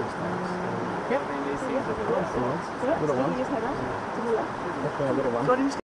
these things. Yep. Little ones. Yep. Little ones. Just head up to the left. Definitely a little one.